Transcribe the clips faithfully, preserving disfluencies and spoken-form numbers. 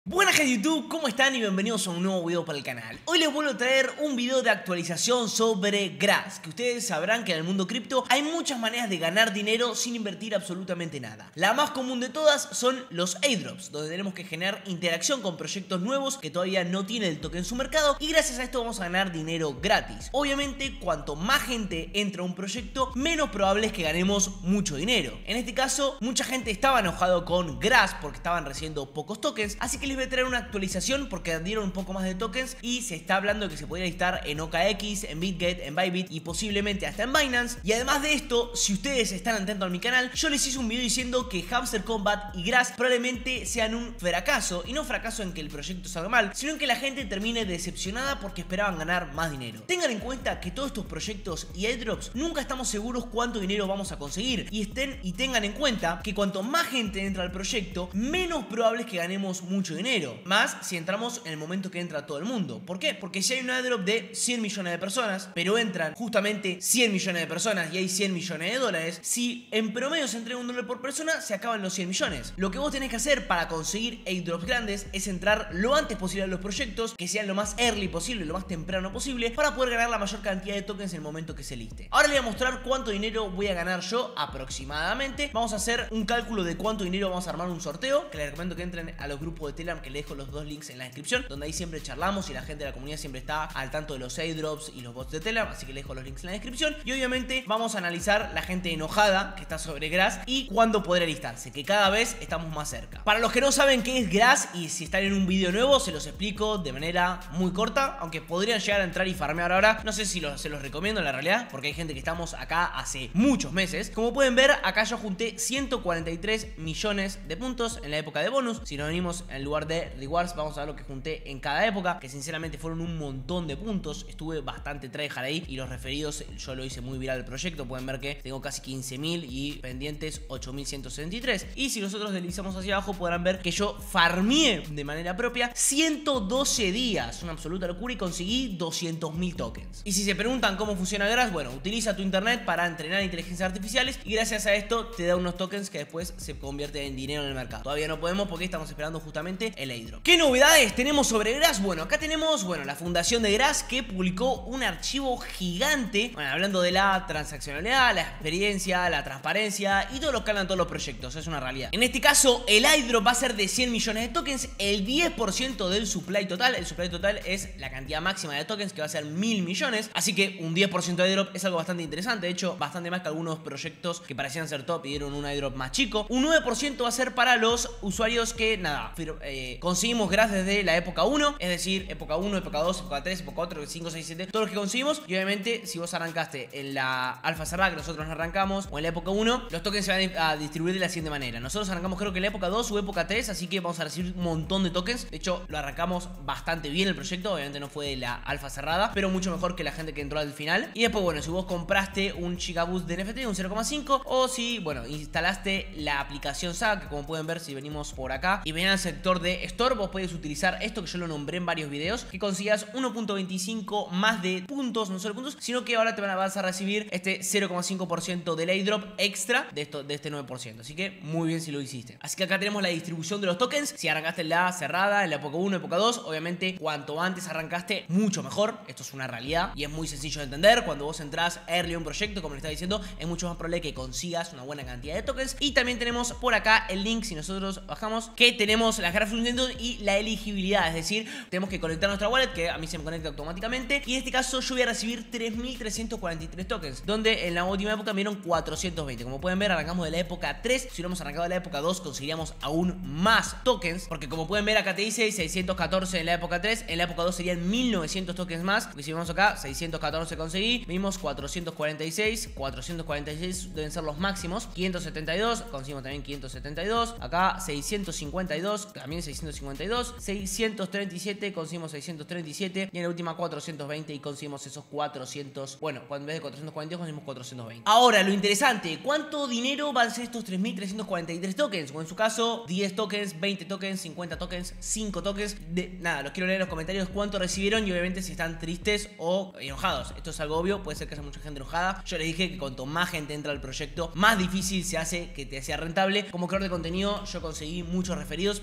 Buenas gente de YouTube, ¿cómo están? Y bienvenidos a un nuevo video para el canal. Hoy les vuelvo a traer un video de actualización sobre Grass, que ustedes sabrán que en el mundo cripto hay muchas maneras de ganar dinero sin invertir absolutamente nada. La más común de todas son los airdrops, donde tenemos que generar interacción con proyectos nuevos que todavía no tienen el token en su mercado, y gracias a esto vamos a ganar dinero gratis. Obviamente, cuanto más gente entra a un proyecto, menos probable es que ganemos mucho dinero. En este caso, mucha gente estaba enojado con Grass porque estaban recibiendo pocos tokens, así que les voy a traer una actualización porque dieron un poco más de tokens y se está hablando de que se podría listar en O K X, en BitGet, en Bybit y posiblemente hasta en Binance. Y además de esto, si ustedes están atentos a mi canal, yo les hice un video diciendo que Hamster Combat y Grass probablemente sean un fracaso, y no fracaso en que el proyecto salga mal, sino en que la gente termine decepcionada porque esperaban ganar más dinero. Tengan en cuenta que todos estos proyectos y airdrops nunca estamos seguros cuánto dinero vamos a conseguir, y estén y tengan en cuenta que cuanto más gente entra al proyecto, menos probable es que ganemos mucho dinero. Más si entramos en el momento que entra todo el mundo. ¿Por qué? Porque si hay un airdrop de cien millones de personas, pero entran justamente cien millones de personas y hay cien millones de dólares, si en promedio se entrega un dólar por persona, se acaban los cien millones. Lo que vos tenés que hacer para conseguir airdrops grandes es entrar lo antes posible a los proyectos, que sean lo más early posible, lo más temprano posible, para poder ganar la mayor cantidad de tokens en el momento que se liste. Ahora les voy a mostrar cuánto dinero voy a ganar yo aproximadamente. Vamos a hacer un cálculo de cuánto dinero vamos a armar un sorteo, que les recomiendo que entren a los grupos de Telegram, que les dejo los dos links en la descripción, donde ahí siempre charlamos y la gente de la comunidad siempre está al tanto de los airdrops y los bots de Telegram, así que les dejo los links en la descripción. Y obviamente vamos a analizar la gente enojada que está sobre Grass y cuándo podrá listarse, que cada vez estamos más cerca. Para los que no saben qué es Grass, y si están en un video nuevo, se los explico de manera muy corta, aunque podrían llegar a entrar y farmear ahora. No sé si lo, se los recomiendo en la realidad, porque hay gente que estamos acá hace muchos meses. Como pueden ver, acá yo junté ciento cuarenta y tres millones de puntos en la época de bonus. Si nos venimos en lugar de rewards, vamos a ver lo que junté en cada época, que sinceramente fueron un montón de puntos. Estuve bastante tryhard ahí, y los referidos yo lo hice muy viral el proyecto. Pueden ver que tengo casi quince mil y pendientes ocho mil ciento sesenta y tres. Y si nosotros deslizamos hacia abajo, podrán ver que yo farmeé de manera propia ciento doce días, una absoluta locura, y conseguí doscientos mil tokens. Y si se preguntan cómo funciona Grass, bueno, utiliza tu internet para entrenar inteligencias artificiales, y gracias a esto te da unos tokens que después se convierten en dinero en el mercado. Todavía no podemos porque estamos esperando justamente el airdrop. ¿Qué novedades tenemos sobre Grass? Bueno, acá tenemos, bueno, la fundación de Grass, que publicó un archivo gigante, bueno, hablando de la transaccionalidad, la experiencia, la transparencia y todo lo que hablan todos los proyectos. Es una realidad. En este caso, el airdrop va a ser de cien millones de tokens, el diez por ciento del supply total. El supply total es la cantidad máxima de tokens, que va a ser mil millones. Así que un diez por ciento de airdrop es algo bastante interesante. De hecho, bastante más que algunos proyectos que parecían ser top y dieron un airdrop más chico. Un nueve por ciento va a ser para los usuarios que, nada, eh, conseguimos Grass desde la época uno, es decir, época uno, época dos, época tres, época cuatro, cinco, seis, siete, todos los que conseguimos. Y obviamente, si vos arrancaste en la alfa cerrada, que nosotros no arrancamos, o en la época uno, los tokens se van a distribuir de la siguiente manera. Nosotros arrancamos creo que en la época dos o época tres, así que vamos a recibir un montón de tokens. De hecho, lo arrancamos bastante bien el proyecto. Obviamente no fue de la alfa cerrada, pero mucho mejor que la gente que entró al final. Y después, bueno, si vos compraste un Gigaboost de N F T, un cero coma cinco, o si, bueno, instalaste la aplicación S A G, que como pueden ver, si venimos por acá y ven al sector de Store, vos podés utilizar esto, que yo lo nombré en varios videos, que consigas uno punto veinticinco más de puntos, no solo puntos, sino que ahora te van a, vas a recibir este cero coma cinco por ciento del airdrop extra de, esto, de este nueve por ciento. Así que muy bien si lo hiciste. Así que acá tenemos la distribución de los tokens. Si arrancaste en la cerrada, en la época uno, época dos, obviamente cuanto antes arrancaste, mucho mejor. Esto es una realidad y es muy sencillo de entender. Cuando vos entrás early a un proyecto, como le estaba diciendo, es mucho más probable que consigas una buena cantidad de tokens. Y también tenemos por acá el link, si nosotros bajamos, que tenemos las gráficas y la elegibilidad, es decir, tenemos que conectar nuestra wallet, que a mí se me conecta automáticamente, y en este caso yo voy a recibir tres mil trescientos cuarenta y tres tokens, donde en la última época me dieron cuatrocientos veinte. Como pueden ver, arrancamos de la época tres. Si hubiéramos arrancado de la época dos, conseguiríamos aún más tokens, porque como pueden ver acá te dice seiscientos catorce en la época tres, en la época dos serían mil novecientos tokens más. Porque si vemos acá, seiscientos catorce conseguí, vimos cuatrocientos cuarenta y seis, cuatrocientos cuarenta y seis deben ser los máximos, quinientos setenta y dos, conseguimos también quinientos setenta y dos, acá seiscientos cincuenta y dos, también seiscientos cincuenta y dos, seiscientos treinta y siete, conseguimos seiscientos treinta y siete, y en la última cuatrocientos veinte y conseguimos esos cuatrocientos, bueno, en vez de cuatrocientos cuarenta y dos conseguimos cuatrocientos veinte. Ahora, lo interesante, ¿cuánto dinero van a ser estos tres mil trescientos cuarenta y tres tokens? O en su caso, diez tokens, veinte tokens, cincuenta tokens, cinco tokens. De, nada, los quiero leer en los comentarios cuánto recibieron y obviamente si están tristes o enojados. Esto es algo obvio, puede ser que haya mucha gente enojada. Yo les dije que cuanto más gente entra al proyecto, más difícil se hace que te sea rentable. Como creador de contenido, yo conseguí muchos referidos, pero por eso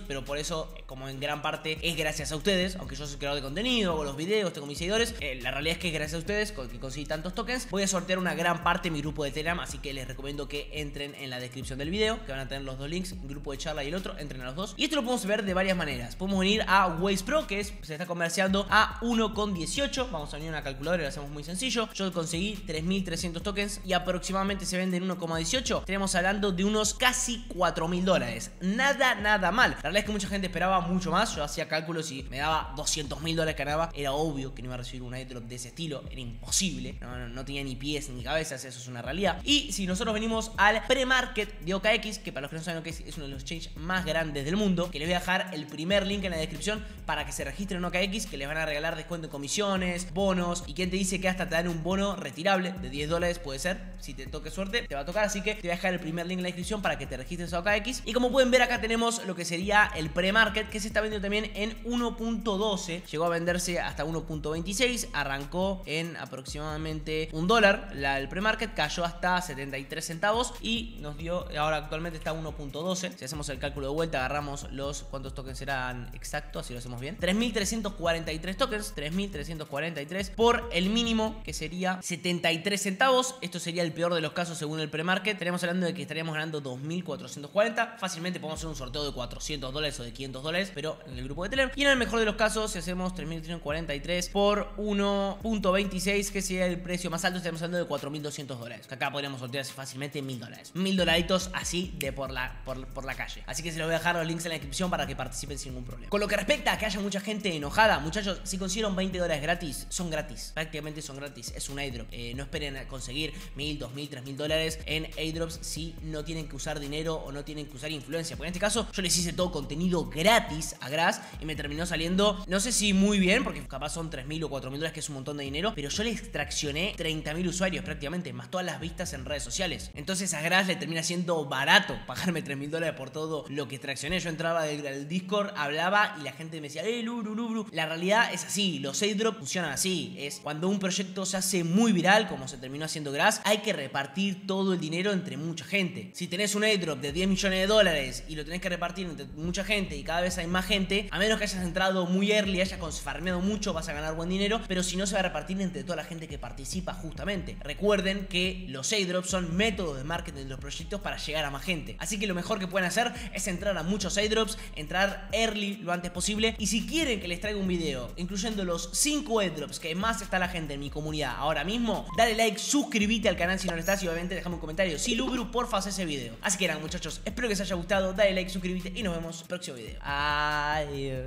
eso, como en gran parte es gracias a ustedes, aunque yo soy creador de contenido, hago los videos, tengo mis seguidores, eh, la realidad es que es gracias a ustedes que conseguí tantos tokens. Voy a sortear una gran parte de mi grupo de Telegram, así que les recomiendo que entren en la descripción del video, que van a tener los dos links, el grupo de charla y el otro, entren a los dos. Y esto lo podemos ver de varias maneras. Podemos venir a Waze Pro, que es, se está comerciando a uno coma dieciocho. Vamos a venir a una calculadora y lo hacemos muy sencillo. Yo conseguí tres mil trescientos tokens y aproximadamente se venden uno coma dieciocho. Tenemos hablando de unos casi cuatro mil dólares. Nada, nada mal. La realidad es que mucha gente esperaba mucho más. Yo hacía cálculos y me daba doscientos mil dólares que ganaba. Era obvio que no iba a recibir un airdrop de ese estilo. Era imposible. No, no, no tenía ni pies ni cabezas. Eso es una realidad. Y si nosotros venimos al pre-market de O K X, que para los que no saben lo que es, es uno de los exchanges más grandes del mundo, que les voy a dejar el primer link en la descripción para que se registren en O K X, que les van a regalar descuento en comisiones, bonos. Y quien te dice que hasta te dan un bono retirable de diez dólares, puede ser. Si te toque suerte, te va a tocar. Así que te voy a dejar el primer link en la descripción para que te registres a O K X. Y como pueden ver, acá tenemos lo que sería el pre-market, que se está vendiendo también en uno punto doce. Llegó a venderse hasta uno punto veintiséis. Arrancó en aproximadamente un dólar. La, el pre-market cayó hasta setenta y tres centavos y nos dio, ahora actualmente está a uno punto doce. Si hacemos el cálculo de vuelta, agarramos los cuántos tokens serán exactos, así lo hacemos bien. tres mil trescientos cuarenta y tres tokens, tres mil trescientos cuarenta y tres por el mínimo, que sería setenta y tres centavos. Esto sería el peor de los casos según el pre-market. Estaríamos hablando de que estaríamos ganando dos mil cuatrocientos cuarenta. Fácilmente podemos hacer un sorteo de cuatrocientos dólares o de quinientos dólares, pero en el grupo de Telegram. Y en el mejor de los casos, si hacemos tres mil trescientos cuarenta y tres por uno punto veintiséis, que sería el precio más alto, estaríamos hablando de cuatro mil doscientos dólares. Que acá podríamos sortear fácilmente mil dólares. Mil dolaritos así de por la, por, por la calle. Así que se los voy a dejar los links en la descripción para que participen sin ningún problema. Con lo que respecta a que haya mucha gente enojada, muchachos, si consiguieron veinte dólares gratis, son gratis. Prácticamente son gratis. Es un airdrop. Eh, no esperen a conseguir mil, dos mil, tres mil dólares en airdrops si no tienen que usar dinero o no tienen que usar influencia. Porque en este caso yo les hice todo contenido gratis a Gras y me terminó saliendo, no sé si muy bien, porque capaz son tres mil o cuatro mil dólares, que es un montón de dinero, pero yo les extraccioné treinta mil usuarios prácticamente, más todas las vistas en redes sociales. Entonces a Gras le termina siendo barato pagarme tres mil dólares por todo lo que extraccioné. Yo entraba del, del Discord, hablaba y la gente me decía, eh, Lubru, Lubru. La realidad es así, los airdrops funcionan así. Es cuando un proyecto se hace muy viral, como se terminó haciendo Gras, hay que repartir todo el dinero entre mucha gente. Si tenés un airdrop de diez millones de dólares y lo tenés que repartir entre mucha gente y cada vez hay más gente, a menos que hayas entrado muy early, hayas farmeado mucho, vas a ganar buen dinero, pero si no, se va a repartir entre toda la gente que participa justamente. Recuerden que los airdrops son métodos de marketing de los proyectos para llegar a más gente. Así que lo mejor que pueden hacer es entrar a muchos airdrops, entrar early lo antes posible. Y si quieren que les traiga un video incluyendo los cinco airdrops que más está la gente en mi comunidad ahora mismo, dale like, suscríbete al canal si no lo estás y obviamente déjame un comentario. Si Lubru, porfa, haz ese video. Así que nada, muchachos, espero que les haya gustado. Dale like, suscríbete y nos vemos en el próximo video. Adiós.